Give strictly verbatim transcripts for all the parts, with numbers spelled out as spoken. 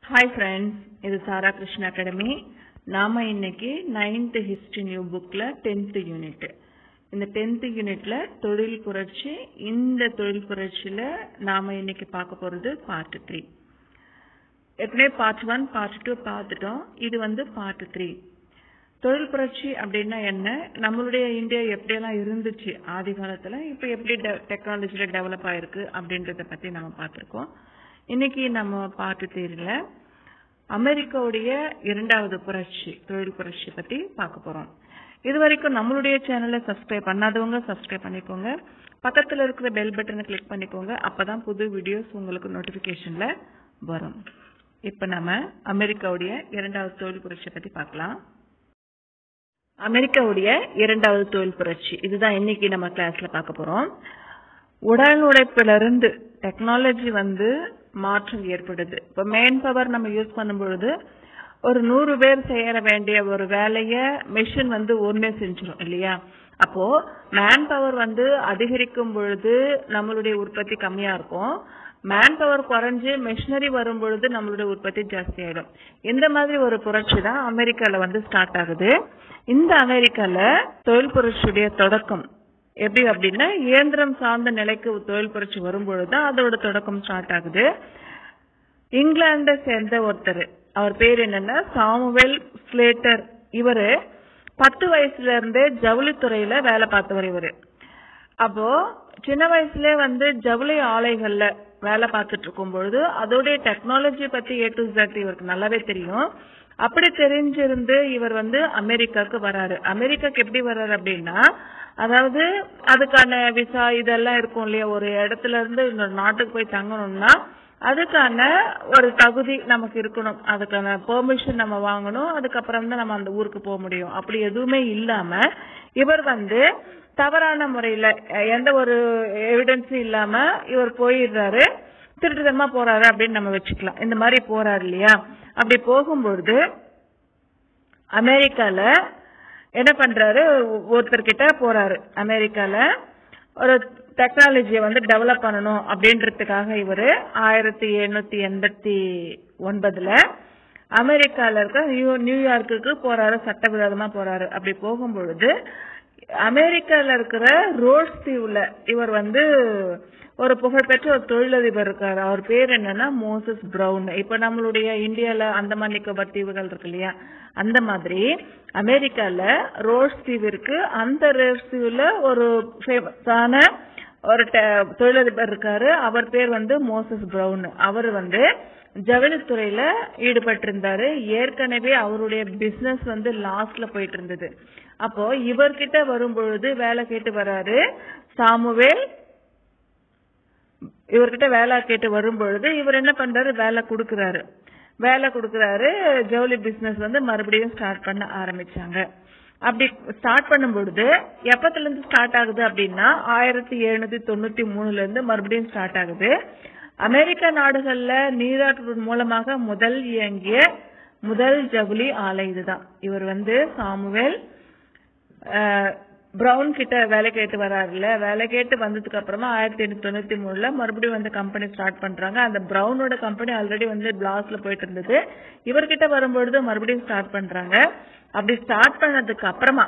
Hi friends, இது சாரா Krishna academy. நாம இன்னைக்கு ninth history new bookல tenth unit. இந்த tenth unitல தொழில் புரட்சி. இந்த தொழில் புரட்சியில நாம இன்னைக்கு பார்க்க போறது part three. ஏற்கனவே part one, part two பார்த்துட்டோம். இது வந்து part three. தொழில் புரட்சி அப்படின்னா என்ன, நம்மளுடைய இந்தியா எப்படியெல்லாம் இருந்துச்சு ஆதி காலத்துல, இப்ப எப்படி டெக்னாலஜில டெவலப் ஆயிருக்கு அப்படின்றத பத்தி நம்ம பார்த்திருக்கோம். இன்னைக்கு நம்ம பார்ட் த்ரீல அமெரிக்காவுடைய இரண்டாவது புரட்சி, தொழில் புரட்சி பத்தி பார்க்க போறோம். இது வரைக்கும் நம்மளுடைய சேனலை சப்ஸ்கிரைப் பண்ணாதவங்க சப்ஸ்கிரைப் பண்ணிக்கோங்க. பக்கத்துல இருக்கிற பெல் பட்டனை கிளிக் பண்ணிக்கோங்க. அப்பதான் புது வீடியோஸ் உங்களுக்கு நோட்டிபிகேஷன்ல வரும். இப்ப நம்ம அமெரிக்காவுடைய இரண்டாவது தொழில் புரட்சி பத்தி பார்க்கலாம். அமெரிக்காவுடைய இரண்டாவது தொழில் புரட்சி இதுதான் இன்னைக்கு நம்ம கிளாஸ்ல பார்க்க போறோம். உடல் உழைப்பிலிருந்து டெக்னாலஜி வந்து மாற்றம் ஏற்படுது. இப்போ மேன் பவர் நம்ம யூஸ் பண்ணும்பொழுது ஒரு நூறு பேர் செய்ய வேண்டிய ஒரு வேலைய மெஷின் வந்து ஒன்னே செஞ்சிடும் இல்லையா. அப்போ மேன் பவர் வந்து அதிகரிக்கும் பொழுது நம்மளுடைய உற்பத்தி கம்மியா இருக்கும். மேன் பவர் குறைஞ்சு மெஷினரி வரும் பொழுது நம்மளுடைய உற்பத்தி ஜாஸ்தி ஆயிடும். இந்த மாதிரி ஒரு புரட்சி தான் அமெரிக்கால வந்து ஸ்டார்ட் ஆகுது. இந்த அமெரிக்கால தொழில் புரட்சியுடைய தொடக்கம் எப்படி அப்படின்னா, இயந்திரம் சார்ந்த நிலைக்கு தொழில் புரட்சி வரும்பொழுதுதான் அதோட தொடக்கம் ஸ்டார்ட் ஆகுது. இங்கிலாண்டை சேர்ந்த ஒருத்தர், அவர் பேர் என்னன்னா சாமுவேல் ஸ்லேட்டர். இவரு பத்து வயசுல இருந்தே ஜவுளித்துறையில வேலை பார்த்தவர். இவரு அப்போ சின்ன வயசுல வந்து ஜவுளி ஆலைகள்ல வேலை பார்த்துட்டு இருக்கும் பொழுது அதோடைய டெக்னாலஜி பத்தி ஏ டு Z இவருக்கு நல்லாவே தெரியும். அப்படி தெரிஞ்சிருந்து இவர் வந்து அமெரிக்காவுக்கு வராரு. அமெரிக்காக்கு எப்படி வர்றாரு அப்படின்னா, அதாவது அதுக்கான விசா இதெல்லாம் இருக்கும் இல்லையா, ஒரு இடத்துல இருந்து இன்னொரு நாட்டுக்கு போய் தங்கணும்னா அதுக்கான ஒரு தகுதி நமக்கு இருக்கணும், அதுக்கான பெர்மிஷன் நம்ம வாங்கணும், அதுக்கப்புறம் தான் நம்ம அந்த ஊருக்கு போக முடியும். அப்படி எதுவுமே இல்லாம இவர் வந்து தவறான முறையில எந்த ஒரு எவிடன்ஸும் இல்லாம இவர் போயிடுறாரு, திருட்டுத்தனமா போறாரு அப்படின்னு நம்ம வச்சுக்கலாம். இந்த மாதிரி போறாரு இல்லையா. அப்படி போகும்பொழுது அமெரிக்கால என்ன பண்றாரு, ஒருத்தர் கிட்ட போறாரு. அமெரிக்கால ஒரு டெக்னாலஜியை வந்து டெவலப் பண்ணணும் அப்படின்றதுக்காக இவரு ஆயிரத்தி எழுநூத்தி எண்பத்தி ஒன்பதுல அமெரிக்கால இருக்க நியூ நியூயார்க்குக்கு போறாரு, சட்டவிரோதமா போறாரு. அப்படி போகும்பொழுது அமெரிக்கால இருக்கிற ரோட்ஸ் தீவுல இவர் வந்து ஒரு புகழ்பெற்ற ஒரு தொழிலதிபர் இருக்காரு. அவர் பேர் என்னன்னா மோசஸ் பிரவுன். இப்ப நம்மளுடைய இந்தியால அந்தமான் நிக்கோபார் தீவுகள் இருக்கு இல்லையா, அந்த மாதிரி அமெரிக்கால ரோட்ஸ் தீவு இருக்கு. அந்த ரோட்ஸ் தீவுல ஒரு ஃபேமஸான ஒரு தொழிலதிபர் இருக்காரு. அவர் பேர் வந்து மோசஸ் பிரவுன். அவர் வந்து ஜவுளித்துறையில ஈடுபட்டு இருந்தாரு. ஏற்கனவே அவருடைய பிசினஸ் வந்து லாஸ்ட்ல போயிட்டு இருந்தது. அப்போ இவர்கிட்ட வரும்பொழுது வேலை கேட்டு வராரு சாமுவேல். இவர்கிட்ட வேலை கேட்டு வரும்பொழுது இவர் என்ன பண்றாரு, வேலை கொடுக்கறாரு. வேலை கொடுக்கறாரு. ஜவுளி பிசினஸ் வந்து மறுபடியும் ஸ்டார்ட் பண்ண ஆரம்பிச்சாங்க. அப்படி ஸ்டார்ட் பண்ணும் பொழுது எப்பத்துல இருந்து ஸ்டார்ட் ஆகுது அப்படின்னா, ஆயிரத்தி எழுநூத்தி தொண்ணூத்தி மூணுல இருந்து மறுபடியும் ஸ்டார்ட் ஆகுது. அமெரிக்க நாடுகள்ல நீராற்று மூலமாக முதல் இயங்கிய முதல் ஜவுளி ஆலை இதுதான். இவர் வந்து சாமுவேல் பிரவுன் கிட்ட வேலை கேட்டு வராருல. வேலை கேட்டு வந்ததுக்கு அப்புறமா ஆயிரத்தி எண்ணூத்தி தொண்ணூத்தி மூணுல மறுபடியும் வந்து கம்பெனி ஸ்டார்ட் பண்றாங்க. அந்த பிரவுனோட கம்பெனி ஆல்ரெடி வந்து பிளாஸ்ல போயிட்டு இருந்தது. இவர்கிட்ட வரும்பொழுது மறுபடியும் ஸ்டார்ட் பண்றாங்க. அப்படி ஸ்டார்ட் பண்ணதுக்கு அப்புறமா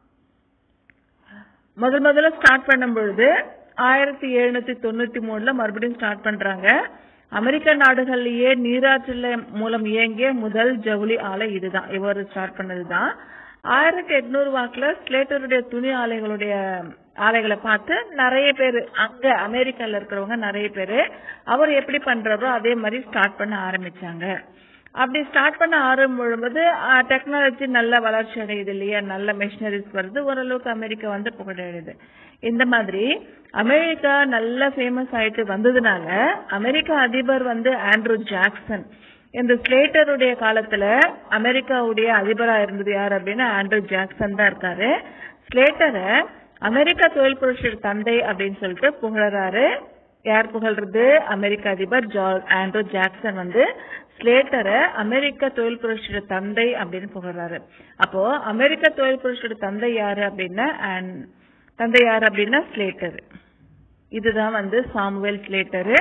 முதல் முதல்ல ஸ்டார்ட் பண்ணும் பொழுது ஆயிரத்தி எழுநூத்தி தொண்ணூத்தி மூணுல மறுபடியும் ஸ்டார்ட் பண்றாங்க. அமெரிக்க நாடுகள்லயே நீராற்றுல மூலம் இயங்கிய முதல் ஜவுளி ஆலை இதுதான். இவர் ஸ்டார்ட் பண்ணதுதான். ஆயிரத்தி எட்நூறு வாக்குல ஸ்லேட்டருடைய துணி ஆலைகளுடைய ஆலைகளை பார்த்து நிறைய பேரு அங்க அமெரிக்கால இருக்கிறவங்க நிறைய பேரு அவர் எப்படி பண்றாரோ அதே மாதிரி ஸ்டார்ட் பண்ண ஆரம்பிச்சாங்க. அப்படி ஸ்டார்ட் பண்ண ஆரம்பிக்கும்போது டெக்னாலஜி நல்ல வளர்ச்சி அடையுது இல்லையா, நல்ல மெஷினரிஸ் வருது, ஓரளவுக்கு அமெரிக்கா வந்து புகழடையுது. இந்த மாதிரி அமெரிக்கா நல்ல ஃபேமஸ் ஆயிட்டு வந்ததுனால அமெரிக்கா அதிபர் வந்து ஆண்ட்ரூ ஜாக்சன். இந்த ஸ்லேட்டருடைய காலத்துல அமெரிக்காவுடைய அதிபரா இருந்தது யார் அப்படின்னா ஆண்ட்ரூ ஜாக்சன் தான் இருக்காரு. ஸ்லேட்டரை அமெரிக்கா தொழில் புரட்சியோட தந்தை அப்படின்னு சொல்லிட்டு புகழறாரு. யார் புகழ்றது, அமெரிக்க அதிபர் ஆண்ட்ரூ ஜாக்சன் வந்து ஸ்லேட்டரை அமெரிக்க தொழில் புரட்சியோட தந்தை அப்படின்னு புகழறாரு. அப்போ அமெரிக்க தொழில் புரட்சியோட தந்தை யாரு அப்படின்னா தந்தை யாரு அப்படின்னா ஸ்லேட்டர். இதுதான் வந்து சாமுவேல் ஸ்லேட்டர்.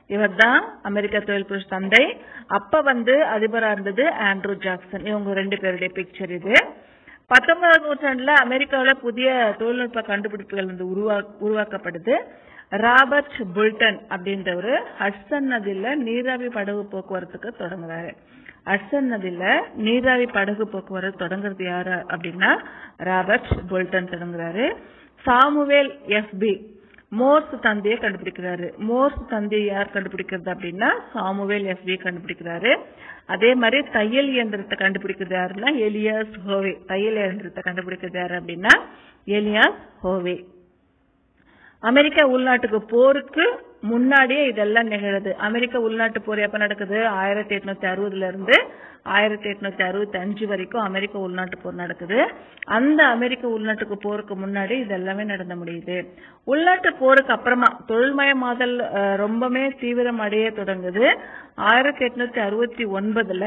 இவர் தான் அமெரிக்க தொழில் புரட்சி தந்தை. அப்ப வந்து அதிபரா இருந்தது ஆண்ட்ரூ ஜாக்சன். இவங்க ரெண்டு பேருடைய பிக்சர் இது. பத்தொன்பதாம் நூற்றாண்டுல அமெரிக்காவில புதிய தொழில்நுட்ப கண்டுபிடிப்புகள் வந்து உருவா உருவாக்கப்படுது. ராபர்ட் புல்டன் அப்படின்றவரு ஹட்சன் நதியில நீராவி படகு போக்குவரத்துக்கு தொடங்குறாரு. ஹட்சன் நதியில நீராவி படகு போக்குவரத்து தொடங்குறது யாரு அப்படின்னா ராபர்ட் புல்டன் தொடங்குறாரு. சாமுவேல் எஃப் பி மோர்ஸ் தந்தியை கண்டுபிடிக்கிறாரு. மோர்ஸ் தந்தியை யார் கண்டுபிடிக்கிறது அப்படின்னா சாமுவேல் எஃப் பி கண்டுபிடிக்கிறாரு. அதே மாதிரி தையல் இயந்திரத்தை கண்டுபிடிக்கிறது யாருன்னா எலியாஸ் ஹோவே. தையல் இயந்திரத்தை கண்டுபிடிக்கிறது யாரு அப்படின்னா எலியாஸ் ஹோவே. அமெரிக்க உள்நாட்டுக்கு போருக்கு முன்னாடியே இதெல்லாம் நிகழுது. அமெரிக்க உள்நாட்டு போர் எப்ப நடக்குது? ஆயிரத்தி எட்நூத்தி அறுபதுல இருந்து ஆயிரத்தி எட்நூத்தி அறுபத்தி அஞ்சு வரைக்கும் அமெரிக்க உள்நாட்டு போர் நடக்குது. அந்த அமெரிக்க உள்நாட்டுக்கு போருக்கு முன்னாடி இதெல்லாமே நடந்த முடியுது. உள்நாட்டு போருக்கு அப்புறமா தொழில்மயமாதல் ரொம்பவே தீவிரம் அடைய தொடங்குது. ஆயிரத்தி எட்நூத்தி அறுபத்தி ஒன்பதுல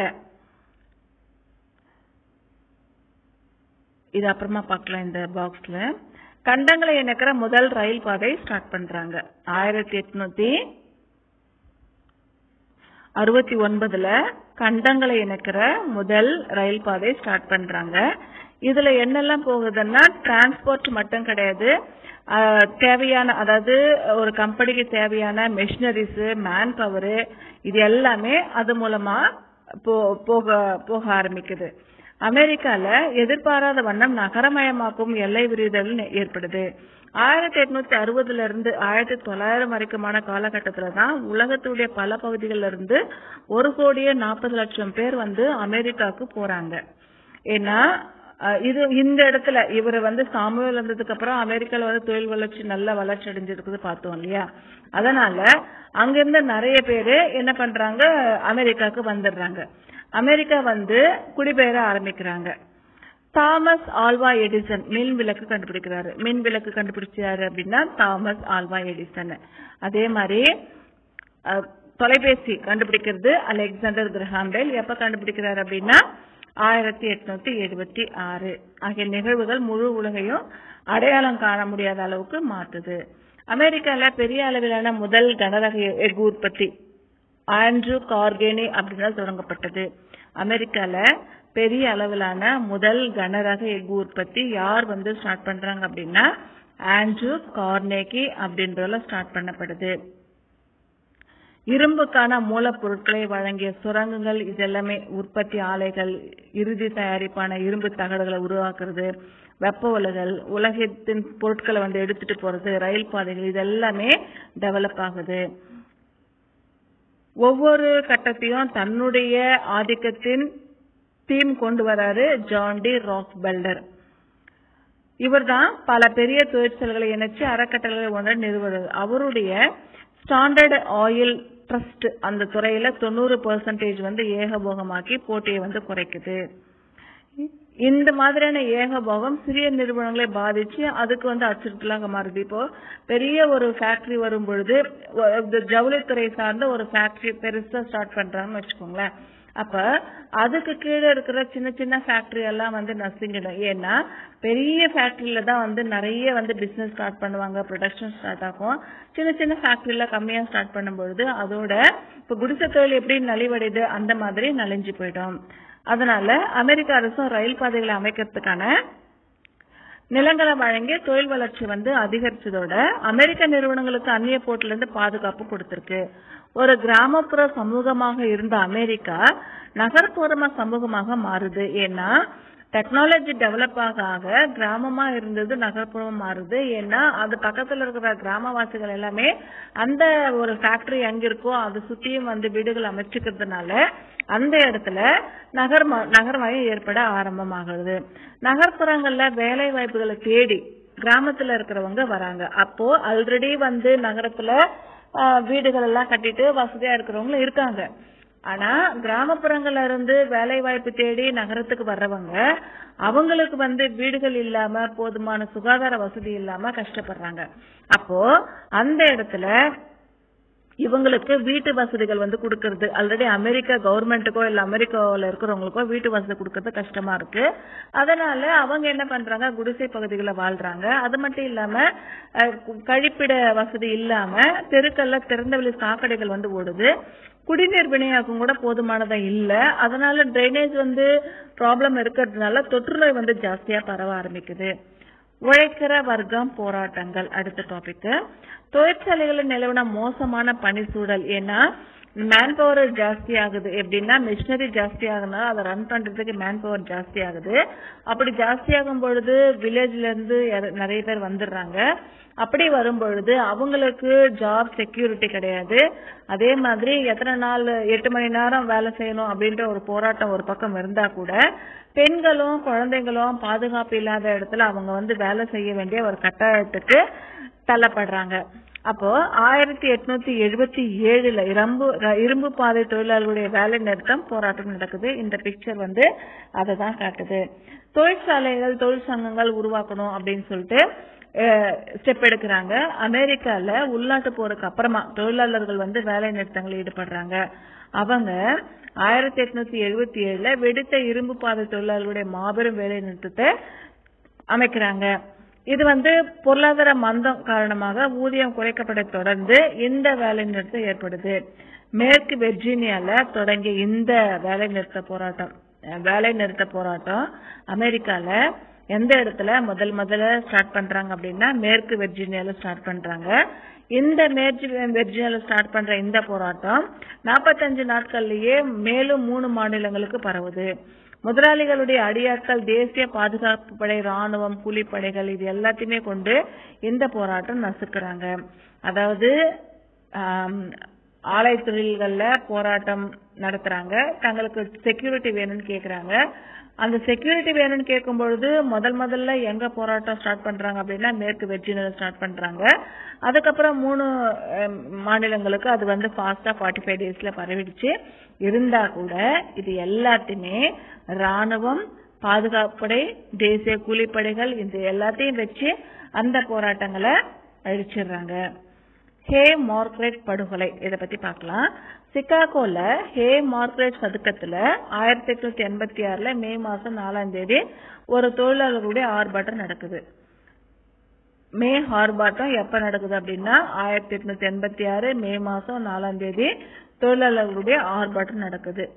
இது அப்புறமா பார்க்கலாம். இந்த பாக்ஸ்ல கண்டங்களை இணைக்கிற முதல் ரயில் பாதை ஸ்டார்ட் பண்றாங்க. ஆயிரத்தி எட்நூத்தி அறுபத்தி ஒன்பதுல கண்டங்களை இணைக்கிற முதல் ரயில் பாதை ஸ்டார்ட் பண்றாங்க. இதுல என்னெல்லாம் போகுதுன்னா டிரான்ஸ்போர்ட் மட்டும் கிடையாது, தேவையான அதாவது ஒரு கம்பெனிக்கு தேவையான மெஷினரிஸ், மேன் பவர், இது எல்லாமே அது மூலமா போக போக ஆரம்பிக்குது. அமெரிக்கால எதிர்பாராத வண்ணம் நகரமயமாக்கும் எல்லை விரிதல் ஏற்படுது. ஆயிரத்தி எட்நூத்தி அறுபதுல இருந்து ஆயிரத்தி தொள்ளாயிரம் வரைக்குமான காலகட்டத்துல தான் உலகத்துடைய பல பகுதிகளில இருந்து ஒரு கோடியே நாற்பது லட்சம் பேர் வந்து அமெரிக்காவுக்கு போறாங்க. ஏன்னா இது இந்த இடத்துல இவர் வந்து சாமுவேல் வந்ததுக்கு அப்புறம் அமெரிக்கால வந்து தொழில் வளர்ச்சி நல்ல வளர்ச்சி அடைஞ்சிருக்குது பார்த்தோம் இல்லையா. அதனால அங்கிருந்து நிறைய பேரு என்ன பண்றாங்க, அமெரிக்காவுக்கு வந்துடுறாங்க. அமெரிக்கா வந்து குடிபெயர ஆரம்பிக்கிறாங்க. தாமஸ் ஆல்வா எடிசன் மின் விளக்கு கண்டுபிடிக்கிறாரு. மின் விளக்கு கண்டுபிடிச்சாரு அப்படின்னா தாமஸ் ஆல்வா எடிசன். அதே மாதிரி தொலைபேசி கண்டுபிடிக்கிறது அலெக்சாண்டர் கிரஹாம் பெல். எப்ப கண்டுபிடிக்கிறாரு அப்படின்னா ஆயிரத்தி எட்நூத்தி எழுபத்தி ஆறு. ஆகிய நிகழ்வுகள் முழு உலகையும் அடையாளம் காண முடியாத அளவுக்கு மாற்றுது. அமெரிக்கால பெரிய அளவிலான முதல் கனரக எஃகு உற்பத்தி ஆண்ட்ரூ கார்கேனி அப்படின்னா தொடங்கப்பட்டது. அமெரிக்கால பெரிய அளவிலான முதல் கனரக எஃகு உற்பத்தி யார் வந்து ஸ்டார்ட் பண்றாங்க அப்படின்னா ஆண்ட்ரூ கார்னேகி அப்படின்றதுல ஸ்டார்ட் பண்ணப்படுது. இரும்புக்கான மூலப்பொருட்களை வழங்கிய சுரங்கங்கள், இதெல்லாமே உற்பத்தி ஆலைகள், இறுதி தயாரிப்பான இரும்பு தகடுகளை உருவாக்குறது, வெப்ப உலகல், உலகத்தின் பொருட்களை வந்து எடுத்துட்டு போறது, ரயில் பாதைகள், இதெல்லாமே டெவலப் ஆகுது. ஒவ்வொரு கட்டத்தையும் தன்னுடைய ஆதிக்கத்தின் தீம் கொண்டு வராரு ஜான் டி ராக்ஃபெல்லர். இவர் தான் பல பெரிய தொழிற்சாலைகளை இணைச்சு அறக்கட்டளைகளை ஒன்றை நிறுவுறது. அவருடைய ஸ்டாண்டர்ட் ஆயில் ட்ரஸ்ட் அந்த துறையில தொண்ணூறு பெர்சன்டேஜ் வந்து ஏகபோகமாக்கி போட்டியை வந்து குறைக்குது. இந்த மாதிரியான ஏகபோகம் சிறிய நிறுவனங்களை பாதிச்சு அதுக்கு வந்து அச்சுறுத்தலாக மாறுது. இப்போ பெரிய ஒரு ஃபேக்டரி வரும் பொழுது ஜவுளித்துறை சார்ந்த ஒரு ஃபேக்டரி பெருசா ஸ்டார்ட் பண்றாங்கன்னு வச்சுக்கோங்களேன். அப்ப அதுக்கு கீழே இருக்கிற சின்ன சின்ன ஃபேக்டரி எல்லாம் வந்து நசுங்கிடும். ஏன்னா பெரிய ஃபேக்டரியில தான் வந்து நிறைய வந்து பிசினஸ் ஸ்டார்ட் பண்ணுவாங்க, ப்ரொடக்ஷன் ஸ்டார்ட் ஆகும். சின்ன சின்ன ஃபேக்டரியில கம்மியா ஸ்டார்ட் பண்ணும்பொழுது அதோட இப்ப குடிசை தொழில் எப்படி நலிவடையுது அந்த மாதிரி நலிஞ்சு போயிடும். அதனால அமெரிக்க அரசும் ரயில் பாதைகளை அமைக்கிறதுக்கான நிலங்களை வழங்கி தொழில் வளர்ச்சி வந்து அதிகரிச்சதோட அமெரிக்க நிறுவனங்களுக்கு அந்நிய போட்டில இருந்து பாதுகாப்பு கொடுத்திருக்கு. ஒரு கிராமப்புற சமூகமாக இருந்த அமெரிக்கா நகர்ப்புற சமூகமாக மாறுது. ஏன்னா டெக்னாலஜி டெவலப் ஆக ஆக கிராமமா இருந்தது நகர்ப்புறம் மாறுது. ஏன்னா அது பக்கத்துல இருக்கிற கிராமவாசிகள் எல்லாமே அந்த ஒரு ஃபேக்டரி எங்க இருக்கோ அதை சுத்தியும் வந்து வீடுகள் அமைச்சுக்கிறதுனால அந்த இடத்துல நகர் நகர்மயம் ஏற்பட ஆரம்பமாகுது. நகர்ப்புறங்கள்ல வேலை வாய்ப்புகளை தேடி கிராமத்துல இருக்கிறவங்க வராங்க. அப்போ ஆல்ரெடி வந்து நகரத்துல வீடுகள் எல்லாம் கட்டிட்டு வசதியா இருக்கிறவங்களும் இருக்காங்க. ஆனா கிராமப்புறங்கள்ல இருந்து வேலை வாய்ப்பு தேடி நகரத்துக்கு வர்றவங்க அவங்களுக்கு வந்து வீடுகள் இல்லாம போதுமான சுகாதார வசதி இல்லாம கஷ்டப்படுறாங்க. அப்போ அந்த இடத்துல இவங்களுக்கு வீட்டு வசதிகள் வந்து கொடுக்கறது, ஆல்ரெடி அமெரிக்கா கவர்மெண்ட்டுக்கோ இல்ல அமெரிக்காவில் இருக்கிறவங்களுக்கோ வீட்டு வசதி கொடுக்கறது கஷ்டமா இருக்கு. அதனால அவங்க என்ன பண்றாங்க, குடிசை பகுதிகளில் வாழ்றாங்க. அது மட்டும் இல்லாம கழிப்பிட வசதி இல்லாம தெருக்கல்ல திறந்தவெளி சாக்கடைகள் வந்து ஓடுது. குடிநீர் விநியோகம் கூட போதுமானதா இல்ல. அதனால டிரைனேஜ் வந்து ப்ராப்ளம் இருக்கிறதுனால தொற்று நோய் வந்து ஜாஸ்தியா பரவ ஆரம்பிக்குது. உழைக்கிற வர்க்கம் போராட்டங்கள் அடுத்த டாபிக். தொழிற்சாலைகளில் நிலவின மோசமான பணி சூழல். ஏன்னா மேன் பவர் ஜாஸ்தி ஆகுது. எப்படின்னா மிஷினரி ஜாஸ்தி ஆகுனா அதை ரன் பண்றதுக்கு மேன் பவர் ஜாஸ்தி ஆகுது. அப்படி ஜாஸ்தி ஆகும் பொழுது வில்லேஜ்ல இருந்து நிறைய பேர் வந்துடுறாங்க. அப்படி வரும் பொழுது அவங்களுக்கு ஜாப் செக்யூரிட்டி கிடையாது. அதே மாதிரி எத்தனை நாள் எட்டு மணி நேரம் வேலை செய்யணும் அப்படின்ற ஒரு போராட்டம் ஒரு பக்கம் இருந்தா கூட பெண்களும் குழந்தைங்களும் பாதுகாப்பு இல்லாத இடத்துல அவங்க வந்து வேலை செய்ய வேண்டிய ஒரு கட்டாயத்துக்கு தள்ளப்படுறாங்க. அப்போ ஆயிரத்தி எட்நூத்தி எழுபத்தி ஏழுல இரும்பு இரும்பு பாதை தொழிலாளர்களுடைய வேலை நிறுத்தம் போராட்டம் நடக்குது. இந்த பிக்சர் வந்து அதை தான் காட்டுது. தொழிற்சாலைகள் தொழிற்சங்கங்கள் உருவாக்கணும் அப்படின்னு சொல்லிட்டு ஸ்டெப் எடுக்கிறாங்க. அமெரிக்கால உள்நாட்டு போருக்கு அப்புறமா தொழிலாளர்கள் வந்து வேலை நிறுத்தங்களில் ஈடுபடுறாங்க. அவங்க ஆயிரத்தி எட்நூத்தி எழுபத்தி ஏழுல வெடித்த இரும்பு பாதை தொழிலாளர்களுடைய மாபெரும் வேலை நிறுத்தத்தை அமைக்கிறாங்க. இது வந்து பொருளாதார மந்தம் காரணமாக ஊதியம் குறைக்கப்பட தொடர்ந்து இந்த வேலை நிறுத்தம் ஏற்படுது. மேற்கு வெர்ஜீனியால தொடங்கிய இந்த வேலை நிறுத்த போராட்டம் வேலை நிறுத்த போராட்டம் அமெரிக்கால எந்த இடத்துல முதல் முதல்ல ஸ்டார்ட் பண்றாங்க அப்படின்னா மேற்கு வெர்ஜீனியால ஸ்டார்ட் பண்றாங்க. இந்த மேற்கு வெர்ஜீனியால ஸ்டார்ட் பண்ற இந்த போராட்டம் நாற்பத்தஞ்சு நாட்கள்லயே மேலும் மூணு மாநிலங்களுக்கு பரவுது. முதலாளிகளுடைய அடியாட்கள் தேசிய பாதுகாப்பு படை, ராணுவம், கூலிப்படைகள் இது எல்லாத்தையுமே கொண்டு இந்த போராட்டம் நசுக்குறாங்க. அதாவது ஆலை தொழில்கள்ல போராட்டம் நடத்துறாங்க. தங்களுக்கு செக்யூரிட்டி வேணும்னு கேக்குறாங்க. அந்த செக்யூரிட்டி வேணும்னு கேட்கும் பொழுது முதல் முதல்ல எங்க போராட்டம் ஸ்டார்ட் பண்றாங்க அப்படின்னா மேற்கு வெர்ஜீனியால ஸ்டார்ட் பண்றாங்க. அதுக்கப்புறம் மூணு மாநிலங்களுக்கு அது வந்து ஃபாஸ்டா ஃபார்ட்டி ஃபைவ் டேஸ்ல பரவிடுச்சு. இருந்தா கூட இது எல்லாத்தையுமே ராணுவம், பாதுகாப்புப்படை, தேசிய கூலிப்படைகள் இந்த எல்லாத்தையும் வச்சு அந்த போராட்டங்களை அழிச்சிடுறாங்க. ஹே மார்க்ரெட் படுகொலை இதை பத்தி பார்க்கலாம். சிகாகோல ஹே மார்க்ரெட் சதுக்கத்துல ஆயிரத்தி எட்நூத்தி எண்பத்தி ஆறுல மே மாசம் நாலாம் தேதி ஒரு தொழிலாளர்களுடைய ஆர்ப்பாட்டம் நடக்குது. மே ஆர்ப்பாட்டம் எப்ப நடக்குது அப்படின்னா ஆயிரத்தி எட்நூத்தி எண்பத்தி ஆறு மே மாசம் நாலாம் தேதி தொழிலாளர்களுடைய ஆர்ப்பாட்டம் நடக்குது.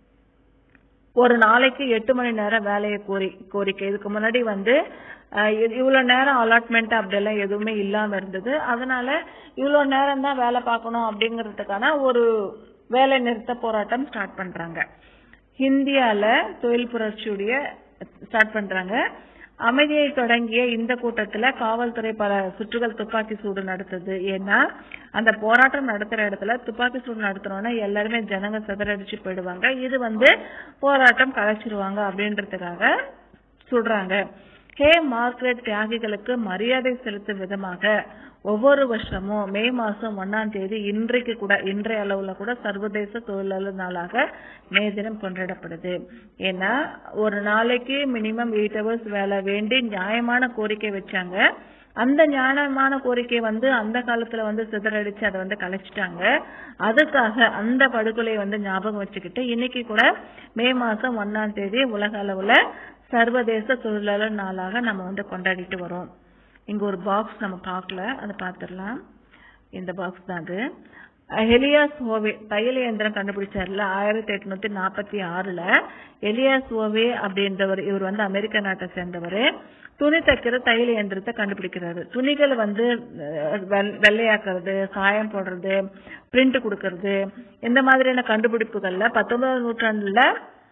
ஒரு நாளைக்கு எட்டு மணி நேரம் வேலையை கோரி கோரிக்கை இதுக்கு முன்னாடி வந்து இவ்வளவு நேரம் அலாட்மெண்ட் அப்படி எல்லாம் எதுவுமே இல்லாம இருந்தது. அதனால இவ்வளவு நேரம் தான் வேலை பார்க்கணும் அப்படிங்கறதுக்கான ஒரு வேலை நிறுத்த போராட்டம் ஸ்டார்ட் பண்றாங்க. இந்தியால தொழில் புரட்சியுடைய ஸ்டார்ட் பண்றாங்க. அமைதியை தொடங்கிய இந்த கூட்டத்துல காவல்துறை பல சுற்றுகள் துப்பாக்கி சூடு நடத்துது. ஏன்னா அந்த போராட்டம் நடத்துற இடத்துல துப்பாக்கி சூடு நடத்துறோம்னா எல்லாருமே ஜனங்க சிதறடிச்சு போயிடுவாங்க. இது வந்து போராட்டம் கலைச்சிருவாங்க அப்படின்றதுக்காக சுடுறாங்க. ஹே மார்க்ரெட் தியாகிகளுக்கு மரியாதை செலுத்தும் விதமாக ஒவ்வொரு வருஷமும் மே மாசம் ஒன்னாம் தேதி இன்றைக்கு கூட இன்றைய அளவுல கூட சர்வதேச தொழிலாளர் நாளாக மே தினம் கொண்டாடப்படுது. ஏன்னா ஒரு நாளைக்கு மினிமம் எயிட் ஹவர்ஸ் வேலை வேண்டி நியாயமான கோரிக்கை வச்சாங்க. அந்த நியாயமான கோரிக்கை வந்து அந்த காலத்துல வந்து சிதறடிச்சு அதை வந்து கலைச்சிட்டாங்க. அதுக்காக அந்த படுகொலை வந்து ஞாபகம் வச்சுக்கிட்டு இன்னைக்கு கூட மே மாசம் ஒன்னாம் தேதி உலக அளவுல சர்வதேச தொழிலாளர் நாளாக நம்ம வந்து கொண்டாடிட்டு வரோம். இங்க ஒரு பாக்ஸ் நம்ம பார்க்கல, அதை பார்த்துடலாம். இந்த பாக்ஸ் தான் அது. எலியாஸ் ஓவே தையல் இயந்திரம் கண்டுபிடிச்சாருல ஆயிரத்தி எட்நூத்தி நாற்பத்தி ஆறுல எலியாஸ் ஓவே அப்படின்றவர், இவர் வந்து அமெரிக்க நாட்டை சேர்ந்தவர். துணி தைக்கிற தையல் இயந்திரத்தை கண்டுபிடிக்கிறாரு. துணிகள் வந்து வெள்ளையாக்குறது, சாயம் போடுறது, பிரிண்ட் கொடுக்கறது இந்த மாதிரியான கண்டுபிடிப்புகள்ல பத்தொன்பதாம் நூற்றாண்டுல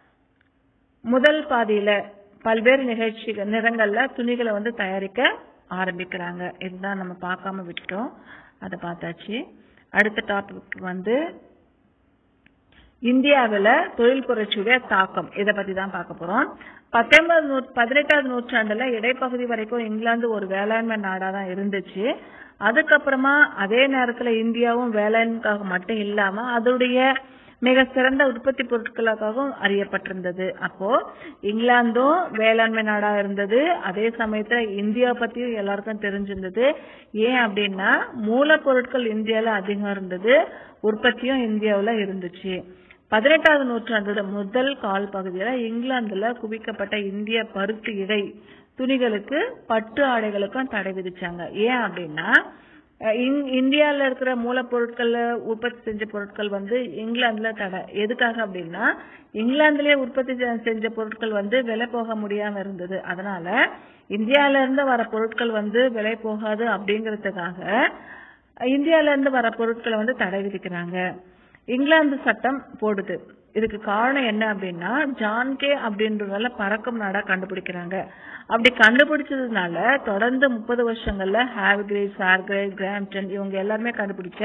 முதல் பாதியில பல்வேறு நிகழ்ச்சிகள் நிறங்கள்ல துணிகளை வந்து தயாரிக்க ஆரம்பிக்கிறாங்க. இதுதான் நம்ம பார்க்காம விட்டோம், அதை பார்த்தாச்சு. அடுத்த டாபிக் வந்து இந்தியாவில தொழில் புரட்சியுடைய தாக்கம், இதை பத்தி தான் பார்க்க போறோம். பத்தொன்பது நூ பதினெட்டாவது நூற்றாண்டுல இடைப்பகுதி வரைக்கும் இங்கிலாந்து ஒரு வேளாண்மை நாடா தான் இருந்துச்சு. அதுக்கப்புறமா அதே நேரத்துல இந்தியாவும் வேளாண்மைக்காக மட்டும் இல்லாம அதோடைய மிக சிறந்த உற்பத்தி பொருட்களுக்காகவும் அறியப்பட்டிருந்தது. அப்போ இங்கிலாந்தும் வேளாண்மை நாடா இருந்தது, அதே சமயத்துல இந்தியா பத்தியும் எல்லாருக்கும் தெரிஞ்சிருந்தது. ஏன் அப்படின்னா மூலப்பொருட்கள் இந்தியால அதிகம் இருந்தது, உற்பத்தியும் இந்தியாவுல இருந்துச்சு. பதினெட்டாவது நூற்றாண்டோட முதல் கால் பகுதியில இங்கிலாந்துல குவிக்கப்பட்ட இந்திய பருத்தி இடை துணிகளுக்கு பட்டு ஆடைகளுக்கும் தடை விதிச்சாங்க. ஏன் அப்படின்னா இந்தியால இருக்கிற மூலப்பொருட்கள் உற்பத்தி செஞ்ச பொருட்கள் வந்து இங்கிலாந்துல தடை. எதுக்காக அப்படின்னா இங்கிலாந்துலயே உற்பத்தி செஞ்ச பொருட்கள் வந்து விலை போக முடியாம இருந்தது. அதனால இந்தியால இருந்து வர பொருட்கள் வந்து விலை போகாது அப்படிங்கறதுக்காக இந்தியால இருந்து வர பொருட்களை வந்து தடை விதிக்கிறாங்க. இங்கிலாந்து சட்டம் போடுது. இதுக்கு காரணம் என்ன அப்படின்னா ஜான் கே அப்படின்றதால பறக்கும் நாடா கண்டுபிடிக்கிறாங்க. அப்படி கண்டுபிடிச்சதுனால தொடர்ந்து முப்பது வருஷங்கள்ல ஹாவ்கிரேட், சார்கிரேட், கிராம்டன் இவங்க எல்லாருமே கண்டுபிடிச்ச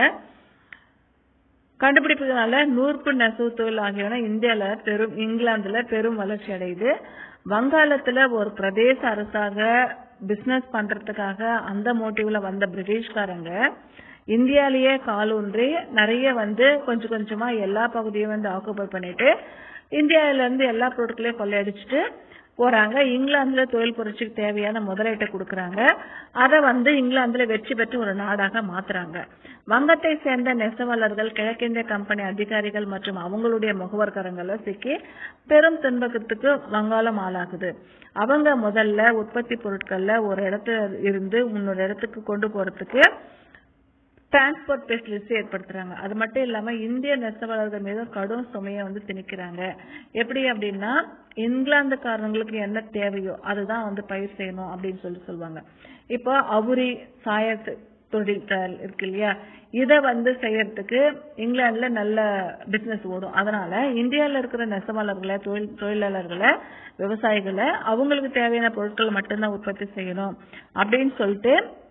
கண்டுபிடிப்பதனால நூற்பு நெசவு தொழில் ஆகியவன இந்தியால பெரும் இங்கிலாந்துல பெரும் வளர்ச்சி அடையுது. வங்காளத்துல ஒரு பிரதேச அரசாக பிசினஸ் பண்றதுக்காக அந்த மோட்டிவ்ல வந்த பிரிட்டிஷ்காரங்க இந்தியாலேயே காலூன்றி நிறைய வந்து கொஞ்சம் கொஞ்சமா எல்லா பகுதியும் வந்து ஆக்குபை பண்ணிட்டு இந்தியாவில இருந்து எல்லா பொருட்களையும் கொள்ளையடிச்சிட்டு போறாங்க. இங்கிலாந்துல தொழில் புரட்சிக்கு தேவையான முதலீட்டை கொடுக்கறாங்க. அதை வந்து இங்கிலாந்துல வெற்றி பெற்று ஒரு நாடாக மாத்துறாங்க. வங்கத்தை சேர்ந்த நெசவாளர்கள் கிழக்கிந்திய கம்பெனி அதிகாரிகள் மற்றும் அவங்களுடைய முகவர்கரங்களை சிக்கி பெரும் துன்பத்துக்கு வங்காளம் ஆளாகுது. அவங்க முதல்ல உற்பத்தி பொருட்கள்ல ஒரு இடத்துல இருந்து இன்னொரு இடத்துக்கு கொண்டு போறதுக்கு டிரான்ஸ்போர்ட் ஃபெசிலிட்டி ஏற்படுத்துறாங்க. அது மட்டும் இல்லாம இந்திய நெசவாளர்கள் மீது கடும் சுமையை வந்து திணிக்கிறாங்க. எப்படி அப்படின்னா இங்கிலாந்துக்காரங்களுக்கு என்ன தேவையோ அதுதான் வந்து பயிர் செய்யணும் அப்படின்னு சொல்லி சொல்லுவாங்க. இப்போ அவுரி சாய தொழில் இருக்கு இல்லையா, இத வந்து செய்யறதுக்கு இங்கிலாந்துல நல்ல பிசினஸ் ஓடும். அதனால இந்தியால இருக்கிற நெசவாளர்களை, தொழில் தொழிலாளர்களை, விவசாயிகளை அவங்களுக்கு தேவையான பொருட்கள் மட்டும்தான் உற்பத்தி செய்யணும் அப்படின்னு சொல்லிட்டு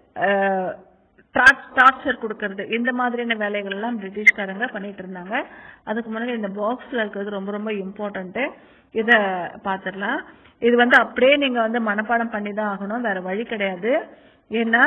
டார்ச்சர் கொடுக்கறது, இந்த மாதிரியான வேலைகள் எல்லாம் பிரிட்டிஷ்காரங்க பண்ணிட்டு இருந்தாங்க. அதுக்கு முன்னாடி இந்த பாக்ஸ்ல இருக்கிறது ரொம்ப ரொம்ப இம்பார்ட்டன்ட். இத பாத்துடலாம். இது வந்து அப்படியே நீங்க வந்து மனப்பாடம் பண்ணி தான் ஆகணும், வேற வழி கிடையாது. ஏன்னா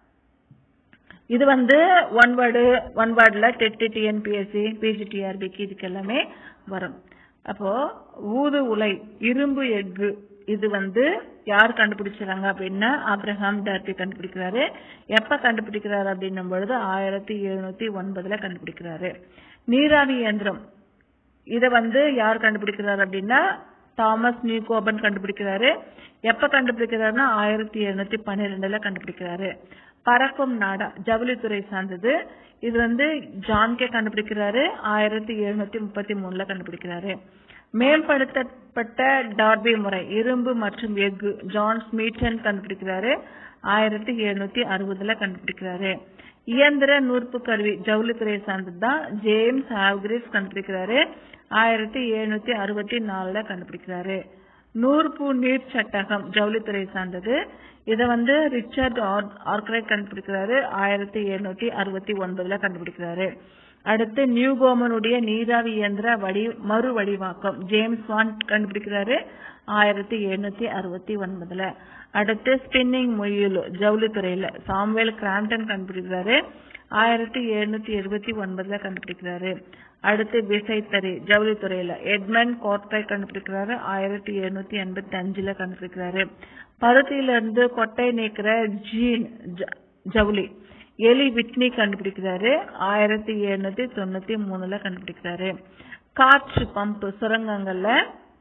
இது வந்து ஒன் வேர்டு ஒன் வேர்டுல டெட், டிஎன்பிஎஸ்சி, பிஜிடிஆர்பிக்கு இதுக்கு எல்லாமே வரும். அப்போ ஊது உலை, இரும்பு எஃகு இது வந்து யார் கண்டுபிடிச்சாங்க அப்படின்னா ஆப்ரஹாம் டார்பி கண்டுபிடிக்கிறாரு. எப்ப கண்டுபிடிக்கிறாரு அப்படின்னும் பொழுது ஆயிரத்தி எழுநூத்தி ஒன்பதுல கண்டுபிடிக்கிறாரு. நீராவி இயந்திரம் இத வந்து யார் கண்டுபிடிக்கிறாரு அப்படின்னா தாமஸ் நியூகோபன் கண்டுபிடிக்கிறாரு. எப்ப கண்டுபிடிக்கிறாருன்னா ஆயிரத்தி எழுநூத்தி பன்னிரெண்டுல கண்டுபிடிக்கிறாரு. பறக்கும் நாடா ஜவுளித்துறை சார்ந்தது. இது வந்து ஜான் கே கண்டுபிடிக்கிறாரு. ஆயிரத்தி எழுநூத்தி முப்பத்தி மூணுல கண்டுபிடிக்கிறாரு. மேம்படுத்தப்பட்ட டார்பி முறை இரும்பு மற்றும் எஃகு ஜான் ஸ்மிட்டன் கண்டுபிடிக்கிறாரு. ஆயிரத்தி எழுநூத்தி அறுபதுல கண்டுபிடிக்கிறாரு. இயந்திர நூற்பு கருவி ஜவுளித்துறை சார்ந்ததுதான் ஜேம்ஸ் ஹாவ்கிரேட் கண்டுபிடிக்கிறாரு. ஆயிரத்தி எழுநூத்தி அறுபத்தி நாலுல கண்டுபிடிக்கிறாரு. நூற்பு நீர் சட்டகம் ஜவுளித்துறை சார்ந்தது. இத வந்து ரிச்சர்ட் ஆர்க்ரைட் கண்டுபிடிக்கிறாரு. ஆயிரத்தி எழுநூத்தி அறுபத்தி ஒன்பதுல கண்டுபிடிக்கிறாரு. அடுத்து நியூகோமனுடைய நீராவி இயந்திர வடி மறு வடிவாக்கம் ஜேம்ஸ் வான் கண்டுபிடிக்கிறாரு. ஆயிரத்தி எழுநூத்தி அறுபத்தி ஒன்பதுல. அடுத்து ஸ்பின்னிங் முயல் ஜவுளித்துறையில சாமுவேல் கிராம்டன் கண்டுபிடிக்கிறாரு. ஆயிரத்தி எழுநூத்தி எழுபத்தி ஒன்பதுல கண்டுபிடிக்கிறாரு. அடுத்து விசைத்தறி ஜவுளித்துறையில எட்மண்ட் கோர்டை கண்டுபிடிக்கிறாரு. ஆயிரத்தி எழுநூத்தி எண்பத்தி அஞ்சுல கண்டுபிடிக்கிறாரு. பருத்தியில இருந்து கொட்டை நீக்கிற ஜீன் ஜவுளி எலி விட்னி கண்டுபிடிக்கிறாரு. ஆயிரத்தி எழுநூத்தி தொண்ணூத்தி மூணுல கண்டுபிடிக்கிறாரு. காற்று பம்ப் சுரங்கங்கள்ல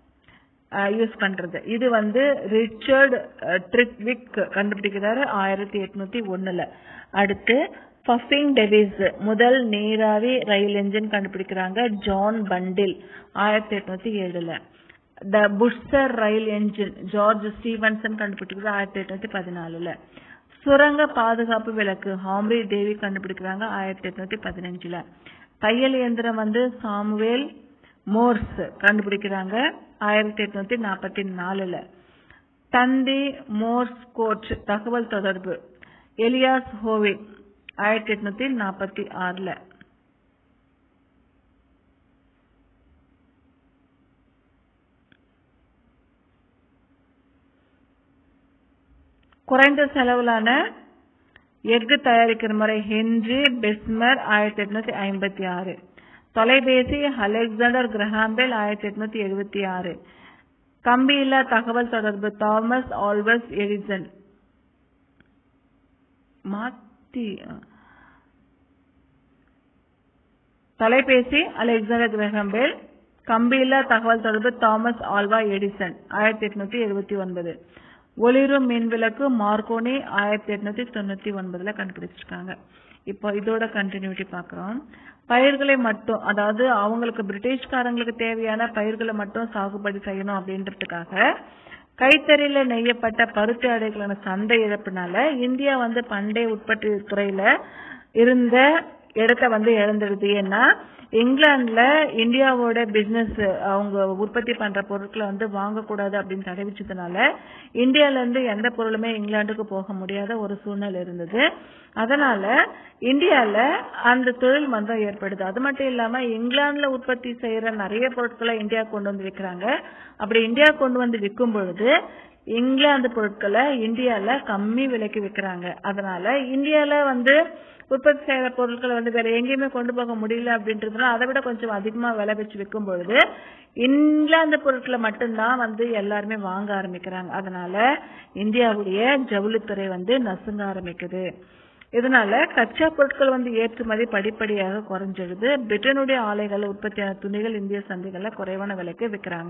யூஸ் பண்றது இது வந்து ரிச்சர்ட் ட்ரிக்விக் கண்டுபிடிக்கிறாரு. ஆயிரத்தி எட்நூத்தி ஒண்ணுல. அடுத்து பஃபிங் டெவிஸ் முதல் நீராவி ரயில் என்ஜின் கண்டுபிடிக்கிறாங்க ஜான் பண்டில். ஆயிரத்தி எட்நூத்தி ஏழுல. த புஷ்சர் ரயில் என்ஜின் ஜார்ஜ் ஸ்டீவன்சன் கண்டுபிடிக்கிறார். ஆயிரத்தி எட்நூத்தி பதினாலுல. சுரங்க பாதுகாப்பு விளக்கு ஹாம்ரி டேவி கண்டுபிடிக்கிறாங்க. ஆயிரத்தி எட்நூத்தி பதினஞ்சுல. தையல் இயந்திரம் வந்து சாமுவேல் மோர்ஸ் கண்டுபிடிக்கிறாங்க. ஆயிரத்தி எட்நூத்தி நாற்பத்தி நாலுல. தந்தி மோர்ஸ் கோட் தகவல் தொடர்பு எலியாஸ் ஹோவே. ஆயிரத்தி எட்நூத்தி நாற்பத்தி ஆறுல. குறைந்த செலவிலான எஃகு தயாரிக்கிற முறை ஹென்றி பெஸ்மர். ஆயிரத்தி எட்நூத்தி ஐம்பத்தி ஆறு. தொலைபேசி அலெக்சாண்டர் கிரஹாம்பெல் ஆயிரத்தி எட்நூத்தி எழுபத்தி ஆறு. கம்பியில்லா தகவல் தொடர்பு தாமஸ் ஆல்வஸ் எடிசன். மாத்தி தொலைபேசி அலெக்சாண்டர் கிரஹாம்பெல், கம்பியில்லா தகவல் தொடர்பு தாமஸ் ஆல்வா எடிசன் ஆயிரத்தி எட்நூத்தி எழுபத்தி ஒன்பது. ஒளிரும் மின்விளக்கு மார்கோனி ஆயிரத்தி எட்நூத்தி தொண்ணூத்தி ஒன்பதுல கண்டுபிடிச்சிருக்காங்க. இப்போ இதோட கண்டினியூட்டி பாக்குறோம். பயிர்களை மட்டும், அதாவது அவங்களுக்கு பிரிட்டிஷ்காரங்களுக்கு தேவையான பயிர்களை மட்டும் சாகுபடி செய்யணும் அப்படின்றதுக்காக கைத்தறியில நெய்யப்பட்ட பருத்தி ஆடைகளான சந்தை இழப்பினால இந்தியா வந்து பண்டைய உற்பத்தி துறையில இருந்த இடத்த வந்து இழந்துடுது. ஏன்னா இங்கிலாந்துல இந்தியாவோட பிசினஸ் அவங்க உற்பத்தி பண்ற பொருட்களை வந்து வாங்கக்கூடாது அப்படின்னு தடை வச்சதுனால இந்தியால இருந்து எந்த பொருளுமே இங்கிலாந்துக்கு போக முடியாத ஒரு சூழ்நிலை இருந்தது. அதனால இந்தியால அந்த தொழில் மந்தம் ஏற்படுது. அது மட்டும் இல்லாம இங்கிலாந்துல உற்பத்தி செய்யற நிறைய பொருட்களை இந்தியா கொண்டு வந்து விற்கிறாங்க. அப்படி இந்தியா கொண்டு வந்து விற்கும் பொழுது இங்கிலாந்து பொருட்களை இந்தியால கம்மி விலைக்கு விற்கிறாங்க. அதனால இந்தியால வந்து உற்பத்தி செய்யற பொருட்களை வந்து வேற எங்கேயுமே கொண்டு போக முடியல அப்படின்றதுனால அதை விட கொஞ்சம் அதிகமா விலை வச்சு விற்கும் பொழுது இங்கிலாந்து பொருட்களை மட்டும்தான் வந்து எல்லாருமே வாங்க ஆரம்பிக்கிறாங்க. அதனால இந்தியாவுடைய ஜவுளித்துறை வந்து நசுங்க ஆரம்பிக்குது. இதனால கச்சா பொருட்கள் வந்து ஏற்றுமதி படிப்படியாக குறைஞ்சிடுது. பிரிட்டனுடைய ஆலைகள் உற்பத்தியான துணிகள் இந்திய சந்தைகள்ல குறைவான விலைக்கு விற்கிறாங்க.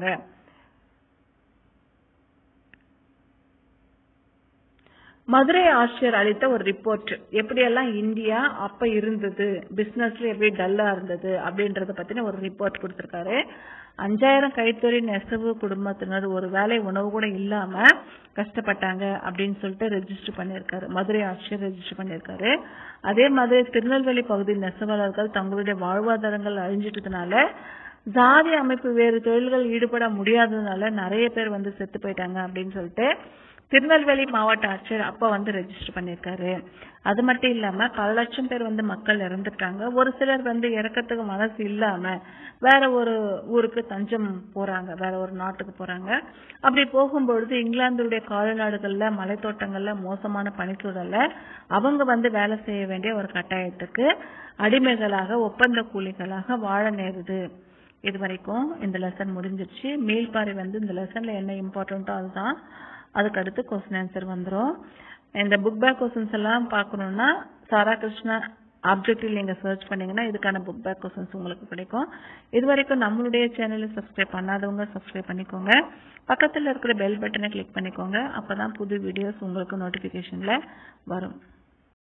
மதுரை ஆட்சியர் அளித்த ஒரு ரிப்போர்ட், எப்படியெல்லாம் இந்தியா அப்ப இருந்தது, பிசினஸ்ல எப்படி டல்லா இருந்தது அப்படின்றத பத்தின ஒரு ரிப்போர்ட் கொடுத்திருக்காரு. அஞ்சாயிரம் கைத்தறி நெசவு குடும்பத்தினர் ஒரு வேளை உணவு கூட இல்லாம கஷ்டப்பட்டாங்க அப்படின்னு சொல்லிட்டு ரெஜிஸ்டர் பண்ணிருக்காரு. மதுரை ஆட்சியர் ரெஜிஸ்டர் பண்ணிருக்காரு. அதே மாதிரி திருநெல்வேலி பகுதி நெசவாளர்கள் தங்களுடைய வாழ்வாதாரங்கள் அழிஞ்சிட்டதுனால ஜாதி அமைப்பு வேறு தொழில்கள் ஈடுபட முடியாததுனால நிறைய பேர் வந்து செத்து போயிட்டாங்க அப்படின்னு சொல்லிட்டு திருநெல்வேலி மாவட்ட ஆட்சியர் அப்ப வந்து ரெஜிஸ்டர் பண்ணிருக்காரு. அது மட்டும் இல்லாம பல லட்சம் பேர் வந்து மக்கள் இறந்துட்டாங்க. ஒரு சிலர் வந்து இறக்கத்துக்கு மனசு இல்லாம வேற ஒரு ஊருக்கு தஞ்சம் போறாங்க, வேற ஒரு நாட்டுக்கு போறாங்க. அப்படி போகும்பொழுது இங்கிலாந்துடைய காலநாடுகள்ல மலைத்தோட்டங்கள்ல மோசமான பனிச்சூழல்ல அவங்க வந்து வேலை செய்ய வேண்டிய ஒரு கட்டாயத்துக்கு அடிமைகளாக ஒப்பந்த கூலிகளாக வாழ நேருது. இது வரைக்கும் இந்த லெசன் முடிஞ்சிருச்சு. மீள்பாறை வந்து இந்த லெசன்ல என்ன இம்பார்ட்டன்ட்டோ அதுதான். அதுக்கு அடுத்து கொஸ்டின் ஆன்சர் வந்துடும். இந்த புக் பேக் கொஸ்டின்ஸ் எல்லாம் பார்க்கணும்னா சாரா கிருஷ்ணா ஆப்ஜெக்டிவ் நீங்க சர்ச் பண்ணீங்கன்னா இதுக்கான புக் பேக் கொஸ்டின்ஸ் உங்களுக்கு கிடைக்கும். இது வரைக்கும் நம்மளுடைய சேனலை சப்ஸ்கிரைப் பண்ணாதவங்க சப்ஸ்கிரைப் பண்ணிக்கோங்க. பக்கத்துல இருக்கிற பெல் பட்டனை கிளிக் பண்ணிக்கோங்க. அப்பதான் புது வீடியோஸ் உங்களுக்கு நோட்டிபிகேஷன்ல வரும்.